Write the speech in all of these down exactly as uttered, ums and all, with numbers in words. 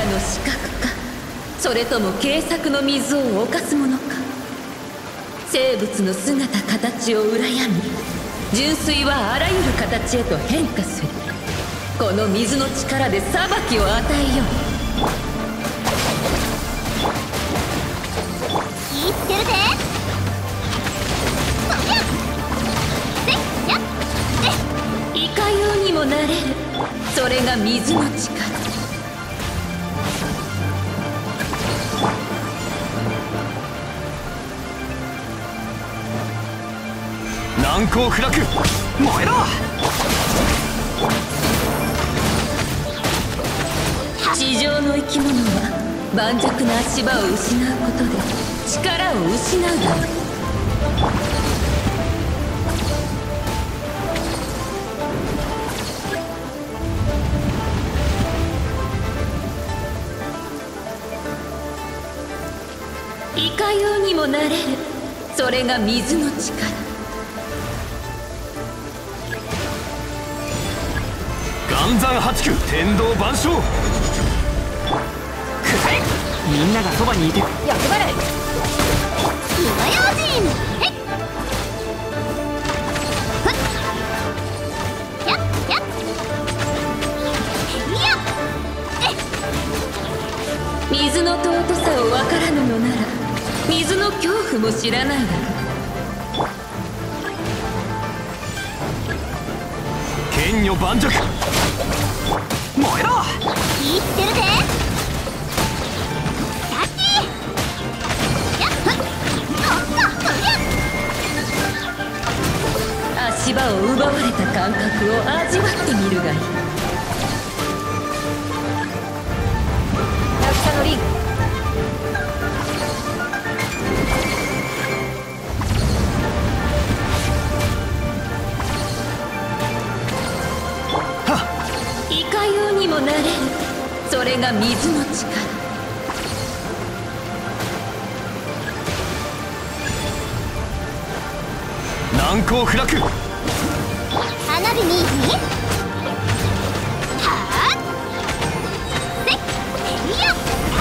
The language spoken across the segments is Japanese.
の死角か、それとも軽薄の水を侵すものか。生物の姿形を羨み、純粋はあらゆる形へと変化する。この水の力で裁きを与えよう。 言ってるぜ。 いかようにもなれる。それが水の力。 難攻不落、燃えろ。 地上の生き物は盤石な足場を失うことで力を失うだろう。いかようにもなれる。それが水の力。 岩山八九天道万象。みんながそばにいて厄払い。 火の用心。へっふっやっやっやっえっ。 水の尊さを分からぬのなら水の恐怖も知らないだろう。 剣女盤石、燃えろ。 言ってるぜ。 足場を奪われた感覚を味わってみるがいい。落下のリン。いかようにもなれる。それが水の力。 難攻不落。 花火にはあせっやっ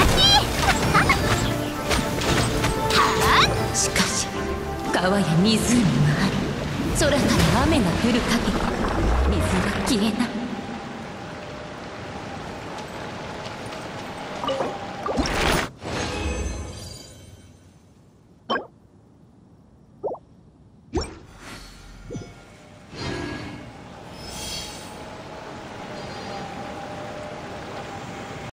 はあ。 しかし川や湖はあり、空から雨が降る限り水は消えない。